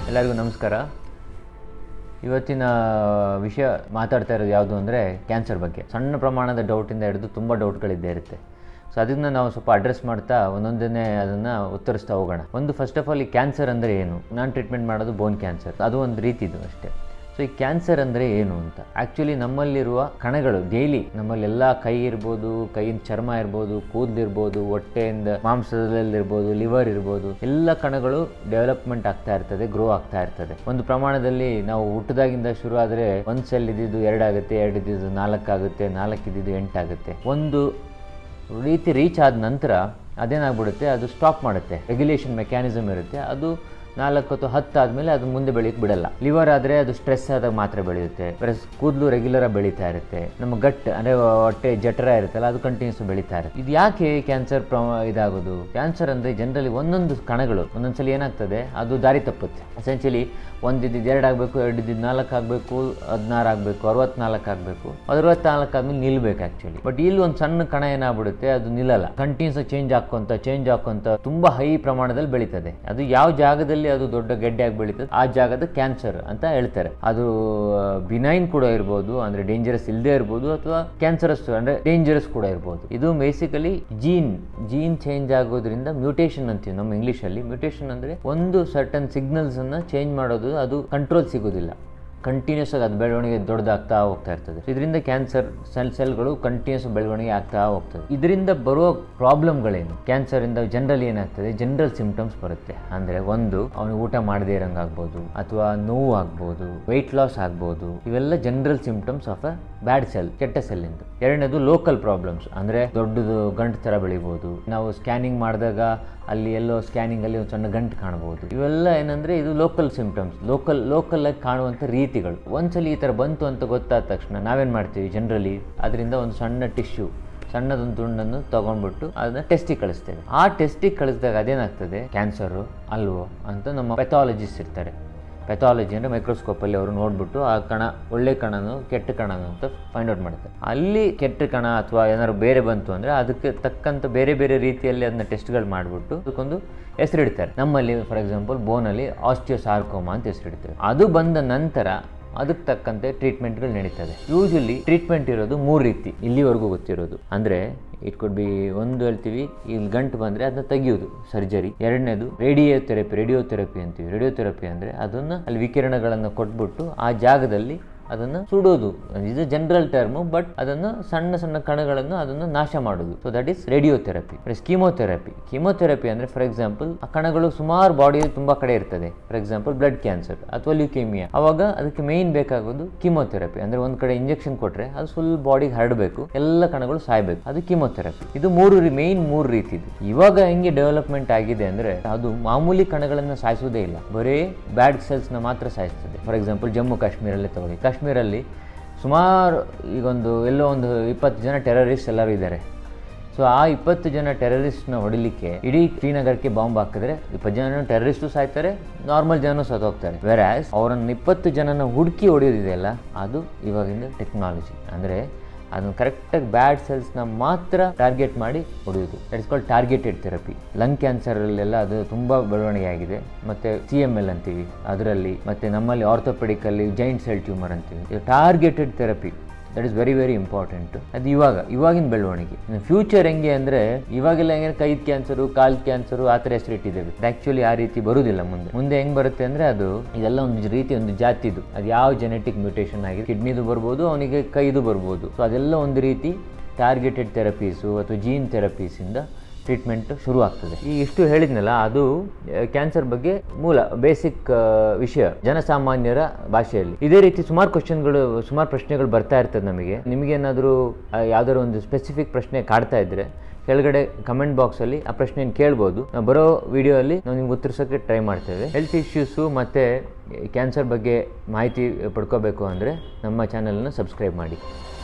ಎಲ್ಲರಿಗೂ ನಮಸ್ಕಾರ. ಇವತ್ತಿನ ವಿಷಯ ಮಾತಾಡ್ತಾ ಇರೋದು ಯಾವುದು ಅಂದರೆ ಕ್ಯಾನ್ಸರ್ ಬಗ್ಗೆ. ಸಣ್ಣ ಪ್ರಮಾಣದ ಡೌಟಿಂದ ಹಿಡಿದು ತುಂಬ ಡೌಟ್ಗಳಿದ್ದೇ ಇರುತ್ತೆ. ಸೊ ಅದನ್ನು ನಾವು ಸ್ವಲ್ಪ ಅಡ್ರೆಸ್ ಮಾಡ್ತಾ ಒಂದೊಂದನ್ನೇ ಅದನ್ನು ಉತ್ತರಿಸ್ತಾ ಹೋಗೋಣ. ಒಂದು ಫಸ್ಟ್ ಆಫ್ ಆಲ್ ಈ ಕ್ಯಾನ್ಸರ್ ಅಂದರೆ ಏನು? ನಾನು ಟ್ರೀಟ್ಮೆಂಟ್ ಮಾಡೋದು ಬೋನ್ ಕ್ಯಾನ್ಸರ್, ಅದು ಒಂದು ರೀತಿದು ಅಷ್ಟೇ. ಸೊ ಈ ಕ್ಯಾನ್ಸರ್ ಅಂದರೆ ಏನು ಅಂತ, ಆ್ಯಕ್ಚುಲಿ ನಮ್ಮಲ್ಲಿರುವ ಕಣಗಳು ಡೈಲಿ ನಮ್ಮಲ್ಲೆಲ್ಲ ಕೈ ಇರ್ಬೋದು, ಕೈಯಿಂದ ಚರ್ಮ ಇರ್ಬೋದು, ಕೂದಲಿರ್ಬೋದು, ಹೊಟ್ಟೆಯಿಂದ ಮಾಂಸದಲ್ಲಿರ್ಬೋದು, ಲಿವರ್ ಇರ್ಬೋದು, ಎಲ್ಲ ಕಣಗಳು ಡೆವಲಪ್ಮೆಂಟ್ ಆಗ್ತಾ ಇರ್ತದೆ, ಗ್ರೋ ಆಗ್ತಾ ಇರ್ತದೆ. ಒಂದು ಪ್ರಮಾಣದಲ್ಲಿ ನಾವು ಹುಟ್ಟದಾಗಿಂದ ಶುರು ಆದರೆ ಒಂದು ಸೆಲ್ ಇದ್ದಿದ್ದು 2 ಆಗುತ್ತೆ, 2 ಇದ್ದಿದ್ದು 4 ಆಗುತ್ತೆ, 4 ಇದ್ದಿದ್ದು 8 ಆಗುತ್ತೆ. ಒಂದು ರೀತಿ ರೀಚ್ ಆದ ನಂತರ ಅದೇನಾಗ್ಬಿಡುತ್ತೆ, ಅದು ಸ್ಟಾಪ್ ಮಾಡುತ್ತೆ. ರೆಗ್ಯುಲೇಷನ್ ಮೆಕ್ಯಾನಿಸಮ್ ಇರುತ್ತೆ, ಅದು 4 ಅಥವಾ 10 ಆದಮೇಲೆ ಅದು ಮುಂದೆ ಬೆಳೆಯೋಕ್ಕೆ ಬಿಡಲ್ಲ. ಲಿವರ್ ಆದರೆ ಅದು ಸ್ಟ್ರೆಸ್ ಆದಾಗ ಮಾತ್ರ ಬೆಳೆಯುತ್ತೆ. ಪ್ಲಸ್ ಕೂದಲು ರೆಗ್ಯುಲರಾಗಿ ಬೆಳೀತಾ ಇರುತ್ತೆ. ನಮ್ಮ ಗಟ್ ಅಂದರೆ ಹೊಟ್ಟೆ ಜಠರ ಇರುತ್ತಲ್ಲ, ಅದು ಕಂಟಿನ್ಯೂಸ್ ಬೆಳೀತಾ ಇರುತ್ತೆ. ಇದು ಯಾಕೆ ಕ್ಯಾನ್ಸರ್ ಇದಾಗೋದು? ಕ್ಯಾನ್ಸರ್ ಅಂದರೆ ಜನರಲಿ ಒಂದೊಂದು ಕಣಗಳು ಒಂದೊಂದ್ಸಲಿ ಏನಾಗ್ತದೆ, ಅದು ದಾರಿ ತಪ್ಪುತ್ತೆ. ಎಸೆನ್ಷಿಯಲಿ 1 ಇದ್ದಿದ್ದು 2 ಆಗಬೇಕು, 2 ಇದ್ದಿದ್ದು 4 ಆಗಬೇಕು, 16 ಆಗಬೇಕು, 64 ಆಗಬೇಕು, 64 ಆದ್ಮೇಲೆ ನಿಲ್ಬೇಕು ಆ್ಯಕ್ಚುಲಿ. ಬಟ್ ಇಲ್ಲಿ ಒಂದು ಸಣ್ಣ ಕಣ ಏನಾಗ್ಬಿಡುತ್ತೆ, ಅದು ನಿಲ್ಲಲ್ಲ. ಕಂಟಿನ್ಯೂಸ್ ಚೇಂಜ್ ಹಾಕೊಂತ ತುಂಬ ಹೈ ಪ್ರಮಾಣದಲ್ಲಿ ಬೆಳೀತದೆ. ಅದು ಯಾವ ಜಾಗದಲ್ಲಿ ಅದು ದೊಡ್ಡ ಗೆಡ್ಡೆಯಾಗಿ ಬೆಳೀತದೆ, ಆ ಜಾಗದ ಕ್ಯಾನ್ಸರ್ ಅಂತ ಹೇಳ್ತಾರೆ. ಅದು ಬಿನೈನ್ ಕೂಡ ಇರ್ಬೋದು, ಅಂದರೆ ಡೇಂಜರಸ್ ಇಲ್ಲದೆ ಇರ್ಬೋದು, ಅಥವಾ ಕ್ಯಾನ್ಸರಸ್ ಅಂದರೆ ಡೇಂಜರಸ್ ಕೂಡ ಇರ್ಬೋದು. ಇದು ಬೇಸಿಕಲಿ ಜೀನ್ ಚೇಂಜ್ ಆಗೋದ್ರಿಂದ ಮ್ಯೂಟೇಷನ್ ಅಂತೀವಿ ನಮ್ಮ ಇಂಗ್ಲೀಷಲ್ಲಿ. ಮ್ಯೂಟೇಷನ್ ಅಂದರೆ ಒಂದು ಸರ್ಟನ್ ಸಿಗ್ನಲ್ಸ್ ಅನ್ನ ಚೇಂಜ್ ಮಾಡೋದು, ಅದು ಕಂಟ್ರೋಲ್ ಸಿಗೋದಿಲ್ಲ. ಕಂಟಿನ್ಯೂಸ್ ಆಗಿ ಅದು ಬೆಳವಣಿಗೆ ದೊಡ್ಡದಾಗ್ತಾ ಹೋಗ್ತಾ ಇರ್ತದೆ. ಇದರಿಂದ ಕ್ಯಾನ್ಸರ್ ಸೆಲ್ಗಳು ಕಂಟಿನ್ಯೂಸ್ ಬೆಳವಣಿಗೆ ಆಗ್ತಾ ಹೋಗ್ತದೆ. ಇದರಿಂದ ಬರುವ ಪ್ರಾಬ್ಲಮ್ಗಳೇನು? ಕ್ಯಾನ್ಸರಿಂದ ಜನರಲ್ ಏನಾಗ್ತದೆ, ಜನರಲ್ ಸಿಂಪ್ಟಮ್ಸ್ ಬರುತ್ತೆ. ಅಂದರೆ ಒಂದು, ಅವನು ಊಟ ಮಾಡದೇ ಇರೋಂಗಾಗ್ಬೋದು, ಅಥವಾ ನೋವು ಆಗ್ಬೋದು, ವೆಯ್ಟ್ ಲಾಸ್ ಆಗ್ಬೋದು. ಇವೆಲ್ಲ general symptoms of a bad cell, ಕೆಟ್ಟ ಸೆಲ್ಲಿಂದ. ಎರಡನೇದು ಲೋಕಲ್ ಪ್ರಾಬ್ಲಮ್ಸ್, ಅಂದರೆ ದೊಡ್ಡದು ಗಂಟು ಥರ ಬೆಳಿಬೋದು. ನಾವು ಸ್ಕ್ಯಾನಿಂಗ್ ಮಾಡಿದಾಗ ಅಲ್ಲಿ ಎಲ್ಲೋ ಸ್ಕ್ಯಾನಿಂಗಲ್ಲಿ ಒಂದು ಸಣ್ಣ ಗಂಟು ಕಾಣ್ಬೋದು. ಇವೆಲ್ಲ ಏನಂದರೆ ಇದು ಲೋಕಲ್ ಸಿಂಪ್ಟಮ್ಸ್, ಲೋಕಲ್ ಆಗಿ ಕಾಣುವಂಥ ರೀತಿಗಳು. ಒಂದ್ಸಲಿ ಈ ಥರ ಬಂತು ಅಂತ ಗೊತ್ತಾದ ತಕ್ಷಣ ನಾವೇನು ಮಾಡ್ತೀವಿ, ಜನರಲಿ ಅದರಿಂದ ಒಂದು ಸಣ್ಣ ಟಿಶ್ಯೂ, ಸಣ್ಣದೊಂದು ತುಂಡನ್ನು ತೊಗೊಂಡ್ಬಿಟ್ಟು ಅದನ್ನ ಟೆಸ್ಟಿಗೆ ಕಳಿಸ್ತೇವೆ. ಆ ಟೆಸ್ಟಿಗೆ ಕಳಿಸಿದಾಗ ಅದೇನಾಗ್ತದೆ, ಕ್ಯಾನ್ಸರು ಅಲ್ವೋ ಅಂತ ನಮ್ಮ ಪೆಥಾಲಜಿಸ್ಟ್ ಇರ್ತಾರೆ. ಪೆಥಾಲಜಿ ಅಂದರೆ ಮೈಕ್ರೋಸ್ಕೋಪಲ್ಲಿ ಅವರು ನೋಡಿಬಿಟ್ಟು ಆ ಕಣ ಒಳ್ಳೆ ಕಣನು ಕೆಟ್ಟ ಕಣನು ಅಂತ ಫೈಂಡ್ ಔಟ್ ಮಾಡ್ತಾರೆ. ಅಲ್ಲಿ ಕೆಟ್ಟ ಕಣ ಅಥವಾ ಏನಾದ್ರು ಬೇರೆ ಬಂತು ಅಂದರೆ ಅದಕ್ಕೆ ತಕ್ಕಂಥ ಬೇರೆ ಬೇರೆ ರೀತಿಯಲ್ಲಿ ಅದನ್ನ ಟೆಸ್ಟ್ಗಳು ಮಾಡಿಬಿಟ್ಟು ಅದಕ್ಕೊಂದು ಹೆಸರಿಡ್ತಾರೆ. ನಮ್ಮಲ್ಲಿ ಫಾರ್ ಎಕ್ಸಾಂಪಲ್ ಬೋನಲ್ಲಿ ಆಸ್ಟಿಯೋಸಾರ್ಕೋಮಾ ಅಂತ ಹೆಸರಿಡ್ತೇವೆ. ಅದು ಬಂದ ನಂತರ ಅದಕ್ಕೆ ತಕ್ಕಂತೆ ಟ್ರೀಟ್ಮೆಂಟ್ಗಳು ನಡೀತದೆ. ಯೂಶಲಿ ಟ್ರೀಟ್ಮೆಂಟ್ ಇರೋದು 3 ರೀತಿ ಇಲ್ಲಿವರೆಗೂ ಗೊತ್ತಿರೋದು. ಅಂದರೆ ಇಟ್ ಕುಡ್ ಬಿ, ಒಂದು ಹೇಳ್ತೀವಿ ಇಲ್ಲಿ ಗಂಟು ಬಂದರೆ ಅದನ್ನ ತೆಗಿಯೋದು, ಸರ್ಜರಿ. ಎರಡನೇದು ರೇಡಿಯೋಥೆರಪಿ ಅಂತೀವಿ. ರೇಡಿಯೋಥೆರಪಿ ಅಂದರೆ ಅದನ್ನು ಅಲ್ಲಿ ವಿಕಿರಣಗಳನ್ನು ಕೊಟ್ಬಿಟ್ಟು ಆ ಜಾಗದಲ್ಲಿ ಅದನ್ನು ಸುಡೋದು. ಇದು ಜನರಲ್ ಟರ್ಮು, ಬಟ್ ಅದನ್ನು ಸಣ್ಣ ಕಣಗಳನ್ನು ಅದನ್ನು ನಾಶ ಮಾಡೋದು. So that is radiotherapy. Plus chemotherapy ಅಂದರೆ ಫಾರ್ ಎಕ್ಸಾಂಪಲ್ ಆ ಕಣಗಳು ಸುಮಾರು ಬಾಡಿಯಲ್ಲಿ ತುಂಬ ಕಡೆ ಇರ್ತದೆ. ಫಾರ್ ಎಕ್ಸಾಂಪಲ್ ಬ್ಲಡ್ ಕ್ಯಾನ್ಸರ್ ಅಥವಾ ಲ್ಯೂಕೇಮಿಯಾ, ಅವಾಗ ಅದಕ್ಕೆ ಮೇಯ್ನ್ ಬೇಕಾಗೋದು ಕೀಮೋಥೆರಪಿ. ಅಂದರೆ ಒಂದು ಕಡೆ ಇಂಜೆಕ್ಷನ್ ಕೊಟ್ಟರೆ ಅದು ಫುಲ್ ಬಾಡಿಗೆ ಹರಡಬೇಕು, ಎಲ್ಲ ಕಣಗಳು ಸಾಯ್ಬೇಕು, ಅದು ಕೀಮೋಥೆರಪಿ. ಇದು ಮೇಯ್ನ್ 3 ರೀತಿದು. ಇವಾಗ ಹೆಂಗೆ ಡೆವಲಪ್ಮೆಂಟ್ ಆಗಿದೆ ಅಂದರೆ ಅದು ಮಾಮೂಲಿ ಕಣಗಳನ್ನು ಸಾಯಿಸೋದೇ ಇಲ್ಲ, ಬರೀ ಬ್ಯಾಡ್ ಸೆಲ್ಸ್ನ ಮಾತ್ರ ಸಾಯಿಸ್ತದೆ. ಫಾರ್ ಎಕ್ಸಾಂಪಲ್ ಜಮ್ಮು ಕಾಶ್ಮೀರಲ್ಲೇ ತಗೊಳ್ಳಿ. ಕಾಶ್ಮೀರಲ್ಲಿ ಸುಮಾರು ಈಗೊಂದು ಎಲ್ಲೋ ಒಂದು 20 ಜನ ಟೆರರಿಸ್ಟ್ ಎಲ್ಲರೂ ಇದ್ದಾರೆ. ಸೊ ಆ 20 ಜನ ಟೆರರಿಸ್ಟ್ನ ಹೊಡಿಲಿಕ್ಕೆ ಇಡೀ ಶ್ರೀನಗರಕ್ಕೆ ಬಾಂಬ್ ಹಾಕಿದ್ರೆ 20 ಜನ ಟೆರರಿಸ್ಟು ಸಾಯ್ತಾರೆ, ನಾರ್ಮಲ್ ಜನರು ಸತ್ತೋಗ್ತಾರೆ. ವೆರಾಸ್ ಅವರನ್ನು 20 ಜನನ ಹುಡುಕಿ ಹೊಡೆಯೋದಿದೆಯಲ್ಲ, ಅದು ಇವಾಗಿನ ಟೆಕ್ನಾಲಜಿ. ಅಂದರೆ ಅದನ್ನು ಕರೆಕ್ಟಾಗಿ ಬ್ಯಾಡ್ ಸೆಲ್ಸ್ನ ಮಾತ್ರ ಟಾರ್ಗೆಟ್ ಮಾಡಿ ಹೊಡೆಯೋದು. That is called targeted therapy. Lung ಕ್ಯಾನ್ಸರಲ್ಲೆಲ್ಲ ಅದು ತುಂಬ ಬೆಳವಣಿಗೆ ಆಗಿದೆ. ಮತ್ತು CML ಅಂತೀವಿ ಅದರಲ್ಲಿ, ಮತ್ತು ನಮ್ಮಲ್ಲಿ ಆರ್ಥೋಪೆಡಿಕಲ್ಲಿ ಜೈಂಟ್ ಸೆಲ್ ಟ್ಯೂಮರ್ ಅಂತೀವಿ. ಇದು targeted therapy. That is very very important. ಅದು ಇವಾಗಿನ ಬೆಳವಣಿಗೆ. ಫ್ಯೂಚರ್ ಹೆಂಗೆ ಅಂದರೆ, ಇವಾಗೆಲ್ಲ ಹೆಂಗೆ ಕೈದ ಕ್ಯಾನ್ಸರು, ಕಾಲ್ ಕ್ಯಾನ್ಸರು ಆ ಥರ ಹೆಸರಿಟ್ಟಿದ್ದೇವೆ. ಆ್ಯಕ್ಚುಲಿ ಆ ರೀತಿ ಬರುವುದಿಲ್ಲ. ಮುಂದೆ ಹೆಂಗೆ ಬರುತ್ತೆ ಅಂದರೆ, ಅದು ಇದೆಲ್ಲ ಒಂದು ರೀತಿ ಒಂದು ಜಾತಿದು. ಅದು ಯಾವ ಜೆನೆಟಿಕ್ ಮ್ಯೂಟೇಷನ್ ಆಗಿದೆ, ಕಿಡ್ನಿದು ಬರ್ಬೋದು, ಅವನಿಗೆ ಕೈದು ಬರ್ಬೋದು. ಸೊ ಅದೆಲ್ಲ ಒಂದು ರೀತಿ ಟಾರ್ಗೆಟೆಡ್ ಥೆರಪೀಸು ಅಥವಾ ಜೀನ್ ಥೆರಪೀಸಿಂದ ಟ್ರೀಟ್ಮೆಂಟ್ ಶುರು ಆಗ್ತದೆ. ಈ ಇಷ್ಟು ಹೇಳಿದ್ನಲ್ಲ, ಅದು ಕ್ಯಾನ್ಸರ್ ಬಗ್ಗೆ ಮೂಲ ಬೇಸಿಕ್ ವಿಷಯ ಜನಸಾಮಾನ್ಯರ ಭಾಷೆಯಲ್ಲಿ. ಇದೇ ರೀತಿ ಸುಮಾರು ಪ್ರಶ್ನೆಗಳು ಬರ್ತಾ ಇರ್ತದೆ ನಮಗೆ. ನಿಮಗೇನಾದರೂ ಯಾವ್ದಾದ್ರು ಒಂದು ಸ್ಪೆಸಿಫಿಕ್ ಪ್ರಶ್ನೆ ಕಾಡ್ತಾ ಇದ್ರೆ ಕೆಳಗಡೆ ಕಮೆಂಟ್ ಬಾಕ್ಸಲ್ಲಿ ಆ ಪ್ರಶ್ನೆಯನ್ನು ಕೇಳ್ಬೋದು. ನಾವು ಬರೋ ವಿಡಿಯೋಲ್ಲಿ ನಾವು ನಿಮ್ಗೆ ಉತ್ತರಿಸೋಕ್ಕೆ ಟ್ರೈ ಮಾಡ್ತೇವೆ. ಹೆಲ್ತ್ ಇಶ್ಯೂಸು ಮತ್ತು ಕ್ಯಾನ್ಸರ್ ಬಗ್ಗೆ ಮಾಹಿತಿ ಪಡ್ಕೋಬೇಕು ಅಂದರೆ ನಮ್ಮ ಚಾನಲನ್ನು ಸಬ್ಸ್ಕ್ರೈಬ್ ಮಾಡಿ.